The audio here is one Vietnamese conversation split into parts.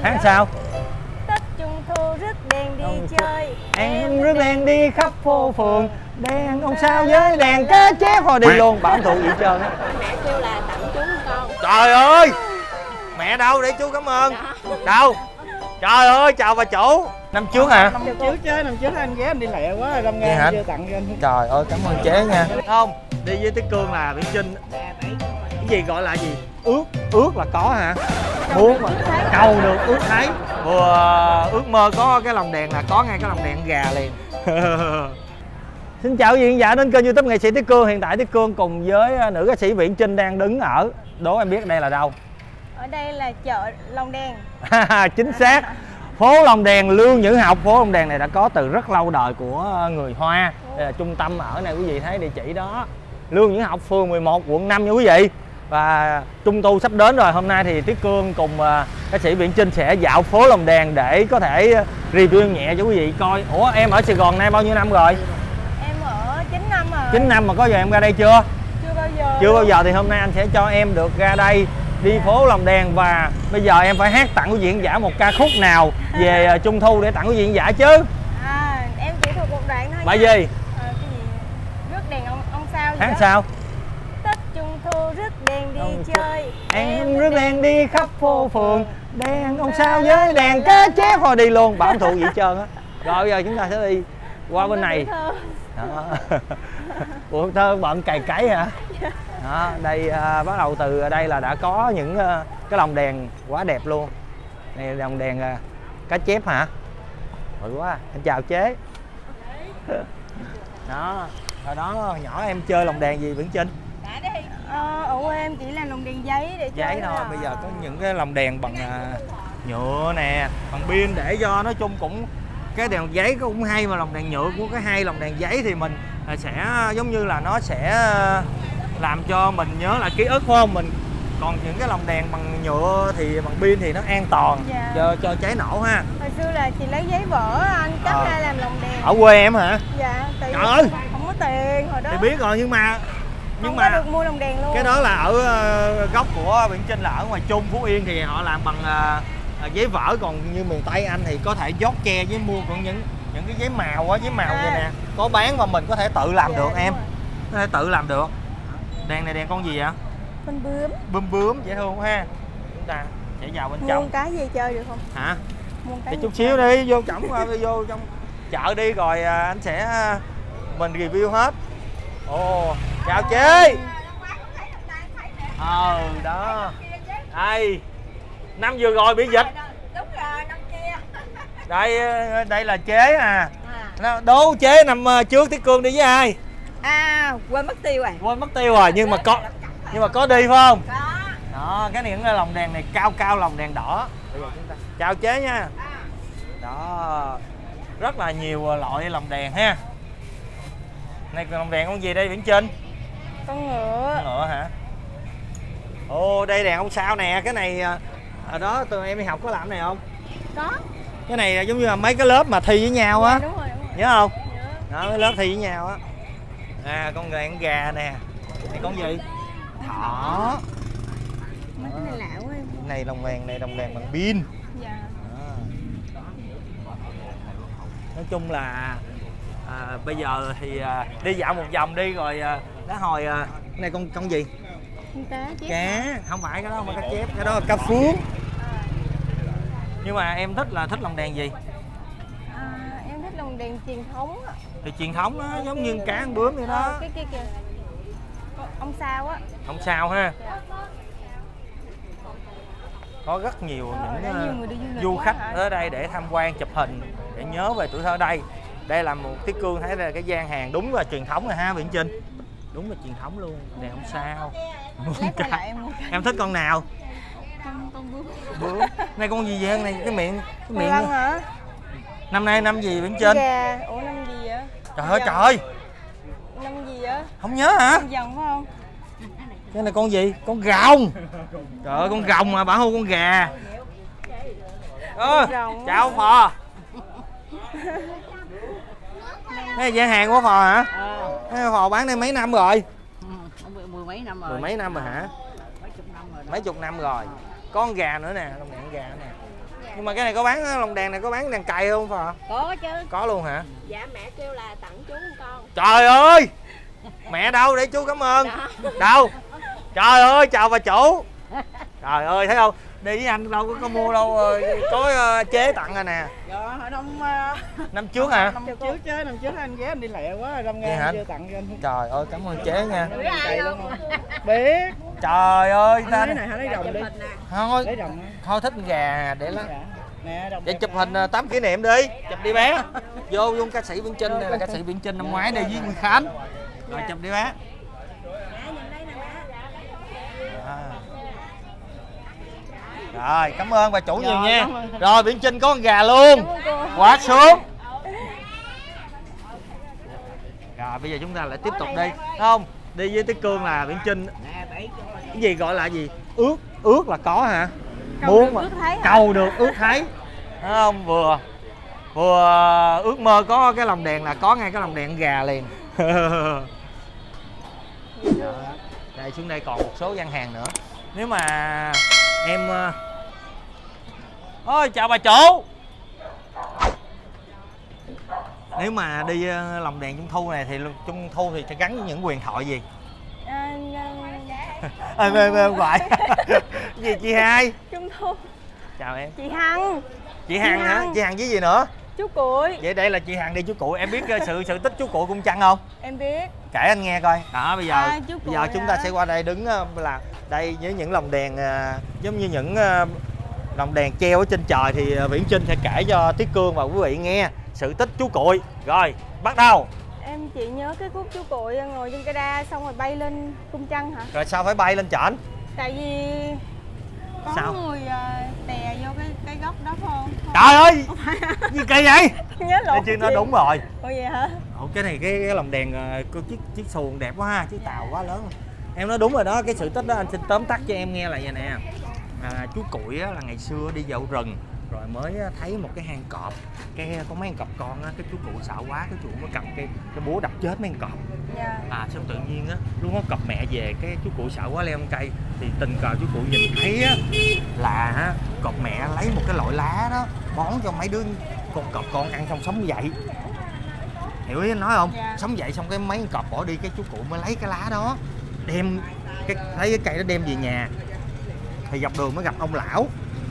Tháng sau Tết Trung Thu rước đèn đi chơi. em rước đèn đi khắp phố phường, đèn ông sao với đèn cá chép thôi đi luôn, bảo thủ gì hết trơn á. Mẹ kêu là tặng chú con. Trời ơi, mẹ đâu để chú cảm ơn. Đâu? Trời ơi, chào bà chủ. Năm trước hả? Năm trước chứ, năm trước anh ghé anh đi lẹ quá, đâm Vậy ra hả? chưa tặng cho anh. Trời ơi, cảm ơn chế nha. Không, đi với Tí Cương là Viễn Chinh. Cái gì gọi là gì? Ước là có hả? Muốn mà cầu được ước thấy. Vừa ước mơ có cái lồng đèn là có ngay cái lồng đèn gà liền. Xin chào quý vị khán giả đến kênh YouTube nghệ sĩ Tí Cương. Hiện tại Tí Cương cùng với nữ ca sĩ Viễn Chinh đang đứng ở, đố em biết đây là đâu? Ở đây là chợ Lồng Đèn. Chính xác. Phố Lồng Đèn, Lương Nhữ Học. Phố Lồng Đèn này đã có từ rất lâu đời của người Hoa. Đây là trung tâm ở này, quý vị thấy địa chỉ đó, Lương Nhữ Học, phường 11, quận 5 nha quý vị. Và Trung Thu sắp đến rồi, hôm nay thì Tí Cương cùng ca sĩ Viễn Chinh sẽ dạo phố Lồng Đèn để có thể review nhẹ cho quý vị coi. Ủa, em ở Sài Gòn nay bao nhiêu năm rồi? Em ở 9 năm rồi. 9 năm mà có giờ em ra đây chưa? Chưa bao giờ. Chưa bao giờ, thì hôm nay anh sẽ cho em được ra đây đi phố Lồng Đèn. Và bây giờ em phải hát tặng quý vị khán giả một ca khúc nào về Trung Thu để tặng quý vị khán giả chứ? Em chỉ thuộc một đoạn thôi. Bài nha. gì? Cái gì? Rước đèn ông sao gì Tháng đó. sau Tết Trung Thu rước đèn đi chơi. em rước đèn đi khắp phố phường, đèn ông sao với đèn cá chép thôi đi luôn, bảo thủ gì hết trơn á. Rồi bây giờ chúng ta sẽ đi qua bên này. Đó. Ủa, thơ bận cày cấy hả? Đó, đây bắt đầu từ đây là đã có những cái lồng đèn quá đẹp luôn. Này lồng đèn cá chép hả? Bự quá. Anh chào chế. Đó, hồi đó nhỏ em chơi lồng đèn gì Viễn Chinh? Ở quê em chỉ là lồng đèn giấy để chơi Giấy thôi. Bây giờ có những cái lồng đèn bằng nhựa nè, bằng pin, để cho nói chung cũng cái đèn giấy cũng hay, mà lồng đèn nhựa của cái hay. Lồng đèn giấy thì mình sẽ giống như là nó sẽ làm cho mình nhớ lại ký ức, phải không? Mình còn những cái lồng đèn bằng nhựa thì bằng pin thì nó an toàn. Dạ. cho cháy nổ ha. Hồi xưa là chị lấy giấy vỡ anh cắt ra làm lồng đèn. Ở quê em hả? Dạ, tại Trời ơi! không có tiền hồi đó. Thì biết rồi, nhưng mà không có được mua lồng đèn luôn. cái đó là ở gốc của Viễn Chinh là ở ngoài Trung, Phú Yên thì họ làm bằng giấy vỡ. Còn như miền Tây Anh thì có thể dốt tre với mua còn những cái giấy màu á, giấy màu vậy nè, có bán mà mình có thể tự làm được em. Có thể tự làm được. Đèn này đèn con gì vậy? Con bướm. Bướm dễ thương quá ha. Chúng ta sẽ vào bên trong. Mua cái gì chơi được không? Hả? Mua cái Thì chút xíu đi, vô vô trong chợ đi rồi anh sẽ mình review hết. Ồ, chào chị. Đó. Đây. Năm vừa rồi bị dịch. Đúng rồi, năm kia. Đây là chế à. Đố chế năm trước Tí Cương đi với ai? Quên mất tiêu rồi. Quên mất tiêu rồi, nhưng mà có đi phải không? Có. Đó, cái những cái lồng đèn này cao lồng đèn đỏ. Bây giờ chúng ta chào chế nha. Đó. Rất là nhiều loại lồng đèn ha. Này lồng đèn con gì đây Viễn Chinh? Con ngựa. Con ngựa hả? Ồ, đây đèn ông sao nè. Cái này ở đó tụi em đi học có làm cái này không? Có. Cái này giống như là mấy cái lớp mà thi với nhau á. Đúng rồi. Nhớ không? Nhớ. Đó, mấy lớp thi với nhau á. Con đèn gà nè. Này con gì? Thỏ. Mấy cái này lạ quá em. Này lồng đèn bằng pin. Dạ. Nói chung là bây giờ thì đi dạo một vòng đi rồi đã hồi cái này con gì? Cá, không phải cái đó, không phải cá chép, cái đó là cá phướng. Nhưng mà em thích lồng đèn gì? Em thích lồng đèn truyền thống. Thì truyền thống nó giống như cá con bướm vậy đó. Cái kia kìa. Ông sao á. Ông sao ha. Dạ. Có rất nhiều những người đi du lịch du khách hả? ở đây để tham quan chụp hình để nhớ về tuổi thơ đây. Đây là một Tí Cương thấy là cái gian hàng đúng là truyền thống rồi ha Viễn Chinh. Đúng là truyền thống luôn. Đèn ông sao. Em thích con nào? Con Bướm. Này con gì vậy? Này cái miệng hả? Năm nay năm gì Viễn Chinh? Gà. Ủa năm gì vậy? Trời ơi trời. Năm gì vậy? Không nhớ hả? Năm dần phải không? Cái này con gì? Con rồng. Trời ơi, con rồng mà bảo hô con gà. Chào phò. Cái gian hàng của phò hả? Cái phò bán đây mấy năm rồi? Mười mấy năm rồi. Mười mấy năm rồi hả? Mấy chục năm rồi. Có con gà nữa nè, con gà nè. Nhưng mà cái này có bán lồng đèn này, có bán đèn cày không phải hả? Có chứ. Có luôn hả? Dạ mẹ kêu là tặng chú một con. Trời ơi, mẹ đâu để chú cảm ơn. Đâu? Trời ơi, chào bà chủ. Trời ơi, thấy không? Đi với anh đâu có mua đâu, có chế tặng rồi nè. Dạ, hồi Năm trước hả? năm trước chứ, năm trước anh ghé anh đi lẹ quá, đâm Vậy hả? ra chưa tặng cho anh. Trời ơi, cảm ơn chế nha. Biết ai không? Biết. Trời ơi, ta Lấy này hả, lấy đồng đi. thôi, Lấy đồng. thôi thích gà để lắm. Dạ. Nè, đồng. Vậy chụp hình 8 kỷ niệm đi, chụp đi bé. Vô luôn ca sĩ Viễn Chinh, này là ca sĩ Viễn Chinh năm ngoái đây với Nguyên Khánh. Rồi chụp đi bé. À. Rồi, cảm ơn bà chủ nhiều nha. Rồi Viễn Chinh có con gà luôn. Quá sướng. Rồi bây giờ chúng ta lại tiếp tục đi, không? Đi với Tiết Cương là Viễn Chinh. Cái gì gọi là gì? Ước là có hả? Muốn mà cầu được ước thấy. Thấy không? Vừa ước mơ có cái lồng đèn là có ngay cái lồng đèn gà liền. Đây xuống đây còn một số gian hàng nữa. Nếu mà em ôi chào bà chủ. Nếu mà đi lồng đèn trung thu này thì trung thu thì sẽ gắn với những huyền thoại gì? Em gọi gì chị Hai? Trung thu. Chào em. Chị Hằng. Chị Hằng hả? Chị Hằng với gì nữa? Chú Cuội. Vậy đây là chị Hằng đi chú Cuội. Em biết sự tích chú Cuội Cung Trăng không? Em biết. Kể anh nghe coi. Đó bây giờ bây giờ chúng ta hả? sẽ qua đây đứng là đây với những lồng đèn giống như những lồng đèn treo ở trên trời thì Viễn Chinh sẽ kể cho Tiết Cương và quý vị nghe sự tích chú Cuội. Rồi, bắt đầu. Em chỉ nhớ cái khúc chú Cuội ngồi trên cây đa xong rồi bay lên cung trăng hả? Rồi sao phải bay lên trển? Tại vì có sao? người tè vô cái góc đó không? Trời ơi! Gì kỳ vậy? Nhớ lộn. Chứ nó đúng rồi. Ủa vậy hả? Ủa cái này cái lồng đèn chiếc xuồng đẹp quá ha, chiếc tàu quá lớn. Em nói đúng rồi đó, cái sự tích đó anh xin tóm tắt cho em nghe là vậy nè. Chú Cuội là ngày xưa đi dạo rừng rồi mới thấy một cái hang cọp, cái có mấy con cọp con á, cái chú Cuội sợ quá, cái chú mới cầm cái búa đập chết mấy con cọp. Xong tự nhiên á lúc nó cọp mẹ về, cái chú Cuội sợ quá leo lên cây thì tình cờ chú Cuội nhìn thấy á là cọp mẹ lấy một cái loại lá đó bón cho mấy đứa con cọp con ăn xong sống dậy. Hiểu ý anh nói không? Sống dậy xong cái mấy con cọp bỏ đi, cái chú Cuội mới lấy cái lá đó đem lấy cái cây đó đem về nhà. Thì dọc đường mới gặp ông lão,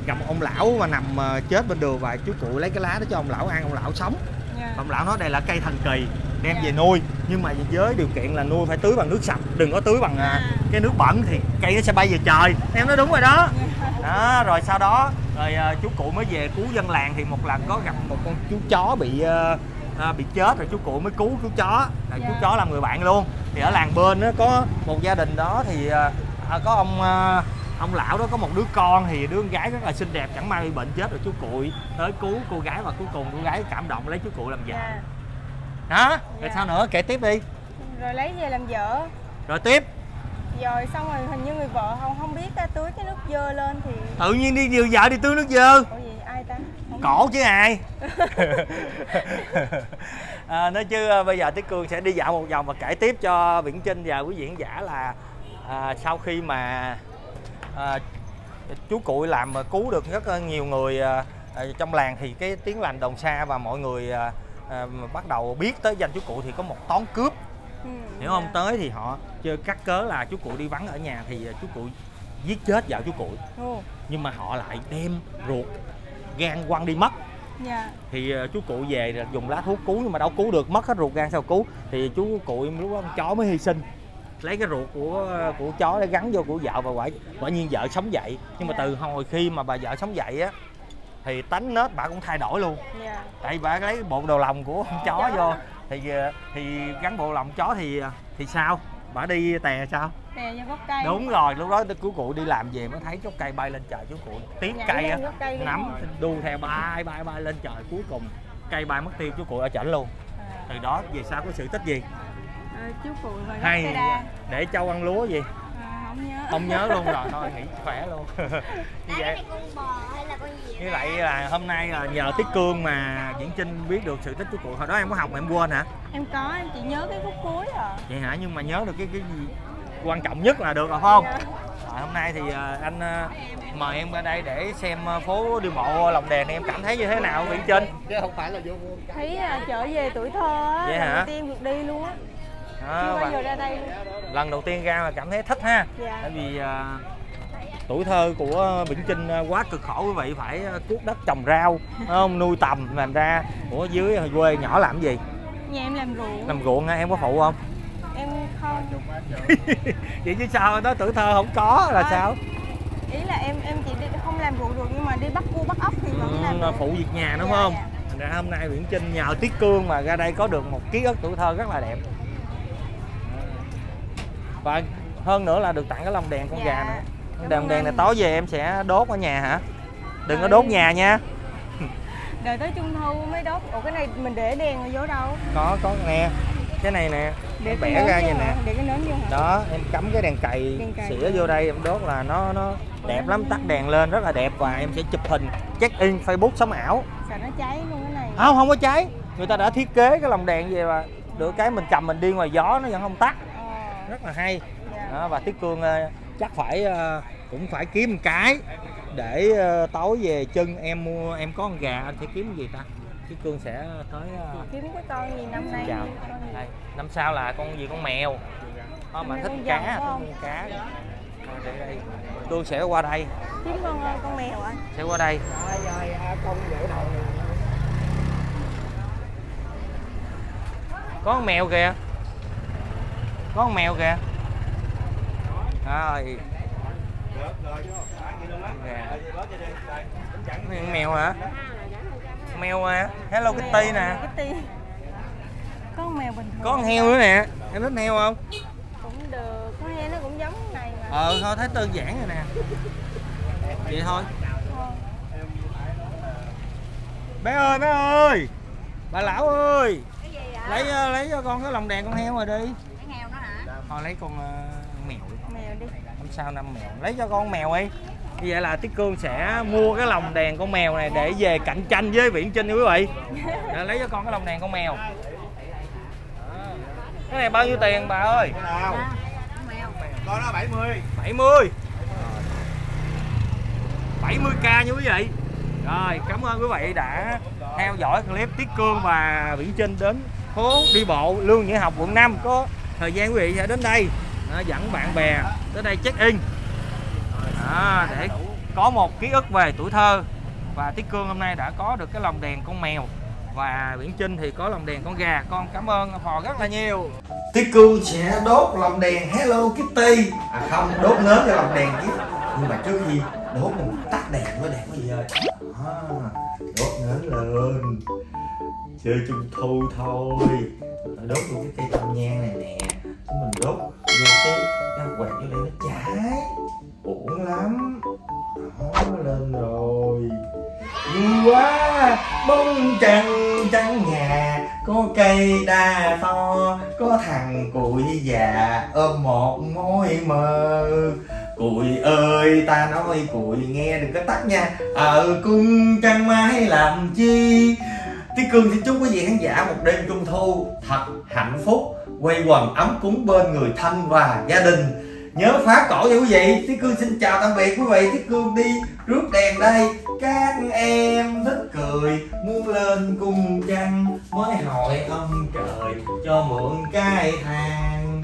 mà nằm chết bên đường, và chú Cuội lấy cái lá đó cho ông lão ăn, ông lão sống. Ông lão nói đây là cây thần kỳ đem về nuôi, nhưng mà với điều kiện là nuôi phải tưới bằng nước sạch, đừng có tưới bằng cái nước bẩn thì cây nó sẽ bay về trời. Em nói đúng rồi đó. Đó, rồi sau đó rồi chú Cuội mới về cứu dân làng, thì một lần có gặp một con chú chó bị chết, rồi chú Cuội mới cứu chú chó, rồi chú chó làm người bạn luôn. Thì ở làng bên đó có một gia đình đó thì có ông lão đó có một đứa con, thì đứa con gái rất là xinh đẹp, chẳng may bị bệnh chết, rồi chú Cuội tới cứu cô gái, và cuối cùng cô gái cảm động lấy chú Cuội làm vợ. Đó, rồi sao nữa, kể tiếp đi. Rồi lấy về làm vợ. Rồi tiếp. Rồi xong rồi hình như người vợ không biết tưới cái nước dơ lên thì tự nhiên đi vừa vợ đi tưới nước dơ. Ủa gì ai ta? Không Cổ chứ ai. Nói chứ bây giờ Tiết Cương sẽ đi dạo một vòng và kể tiếp cho Viễn Chinh và quý vị khán giả là sau khi mà chú Cuội làm cứu được rất nhiều người trong làng, thì cái tiếng lành đồn xa và mọi người bắt đầu biết tới danh chú Cuội, thì có một toán cướp. Hiểu không? Tới thì họ chơi cắt cớ là chú Cuội đi vắng ở nhà, thì chú Cuội giết chết vợ chú Cuội. Nhưng mà họ lại đem ruột gan quăng đi mất. Thì chú Cuội về dùng lá thuốc cứu, nhưng mà đâu cứu được, mất hết ruột gan sao cứu. Thì chú Cuội lúc đó con chó mới hy sinh, lấy cái ruột của chó để gắn vô của vợ, và quả nhiên vợ sống dậy. Nhưng mà từ hồi khi mà bà vợ sống dậy á thì tánh nết bà cũng thay đổi luôn. Tại bà lấy bộ đồ lòng của con chó vô, thì gắn bộ lòng chó thì sao? Bà đi tè sao? Tè vô gốc cây. Đúng rồi, lúc đó chú Cuội đi làm về mới thấy gốc cây bay lên trời, chú Cuội tiếc cây á, nắm đu theo bay lên trời, cuối cùng cây bay mất tiêu, chú Cuội ở trển luôn. Từ đó về sau có sự tích gì? Chú Cuội rồi hay để trâu ăn lúa gì? Không nhớ luôn rồi, thôi nghỉ khỏe luôn. Như vậy như vậy là hôm nay là nhờ Tiết Cương mà Viễn Chinh biết được sự tích chú Cuội. Hồi đó em có học mà em quên hả? Em có, em chỉ nhớ cái khúc cuối à. Vậy hả? Nhưng mà nhớ được cái gì quan trọng nhất là được rồi phải không? Hôm nay thì anh mời em ra đây để xem phố đi bộ Lồng Đèn, em cảm thấy như thế nào Viễn Chinh? Chứ không phải là vô Thấy trở về tuổi thơ á, Vậy lần hả? đầu tiên được đi luôn á. Chưa bao giờ ra đây luôn. Lần đầu tiên ra mà cảm thấy thích ha. Dạ. Tại vì tuổi thơ của Viễn Chinh quá cực khổ quý vị, phải cuốc đất trồng rau, không nuôi tầm, làm ra ở dưới quê nhỏ làm gì? Nhà em làm ruộng. Làm ruộng ha, em có phụ không? Em không. Vậy chứ sao đó, tuổi thơ không có là sao? Ý là em chỉ đi, không làm ruộng được nhưng mà đi bắt cua bắt ốc thì vẫn làm được. Phụ việc nhà đúng Dạ, không? dạ. Thành ra hôm nay Viễn Chinh nhờ Tiết Cương mà ra đây có được một ký ức tuổi thơ rất là đẹp. Và hơn nữa là được tặng cái lồng đèn con Dạ. gà nữa. Cảm Lồng ơn đèn này anh. tối về em sẽ đốt ở nhà hả? Đừng có Rồi. đốt nhà nha. Đợi tới Trung thu mới đốt. Ủa cái này mình để đèn ở vô đâu? Có nè. Cái này nè, Để em cái bẻ nến ra vô vậy hả? nè. Để cái nến vô hả? Đó, em cắm cái đèn cày Đèn cày. xỉa vô đây em đốt là nó đẹp lắm, tắt đèn lên rất là đẹp và em sẽ chụp hình check in Facebook sống ảo. Sợ nó cháy luôn cái này. Không có cháy. Người ta đã thiết kế cái lồng đèn về mà được cái mình cầm mình đi ngoài gió nó vẫn không tắt. Rất là hay. Dạ. Đó, và Tiết Cương chắc phải cũng phải kiếm một cái để tối về chân em em có con gà, anh sẽ kiếm cái gì ta? Tiết Cương sẽ tới Kiếm cái con gì năm nay? chào. Con gì? Đây, năm sau là con gì, con mèo. Mà Năm nay thích con cá, dần phải không? thích cá. Để đây. Cương sẽ qua đây, Kiếm con mèo anh. sẽ qua đây. con gửi đầu. Có con mèo kìa. Có con mèo kìa. Rồi. Con mèo hả? Mèo à? Hello Kitty nè. Kitty. Có con mèo bình thường. Có con heo nữa nè. Em thích heo không? Cũng được. Con heo nó cũng giống cái này mà. Thôi thấy đơn giản rồi nè. Vậy thôi. Thôi. Bé ơi. Bà lão ơi. Cái gì vậy? Lấy cho con cái lồng đèn con heo rồi đi. Cái heo đó hả? Thôi lấy con mèo đi. Mèo đi. Năm sau năm mèo. Lấy cho con mèo đi. Như vậy là Tiết Cương sẽ mua cái lồng đèn con mèo này để về cạnh tranh với Viễn Chinh nha quý vị. Để lấy cho con cái lồng đèn con mèo. Cái này bao nhiêu tiền bà ơi? Nào. Con đó 70. 70. 70k nha quý vị. Rồi, cảm ơn quý vị đã theo dõi clip Tiết Cương và Viễn Chinh đến phố đi bộ Lương Nhữ Học quận 5. Có thời gian quý vị sẽ đến đây dẫn bạn bè tới đây check in để có một ký ức về tuổi thơ. Và Tiết Cương hôm nay đã có được cái lồng đèn con mèo và Viễn Chinh thì có lồng đèn con gà. Con cảm ơn Phò rất là nhiều. Tiết Cương sẽ đốt lồng đèn Hello Kitty, không, đốt nến cho lồng đèn chứ. Nhưng mà trước khi đốt mình tắt đèn có gì ơi. Đốt nến lên chơi trung thu thôi. Đốt vô cái cây tâm nhang này nè, mình đốt vô cái quạt vô đây nó cháy uổng lắm. Đó, lên rồi vui quá. Bóng trăng trắng nhà, có cây đa to, có thằng cụi già ôm một môi mơ. Cụi ơi ta nói cụi nghe đừng có tắt nha. Ở cung trăng mái làm chi. Tiết Cương xin chúc quý vị khán giả một đêm trung thu thật hạnh phúc, quây quần ấm cúng bên người thân và gia đình. Nhớ phá cổ nha quý vị. Tiết Cương xin chào tạm biệt quý vị. Tiết Cương đi rước đèn đây. Các em thích cười muốn lên cung trăng, mới hỏi ông trời cho mượn cái thang.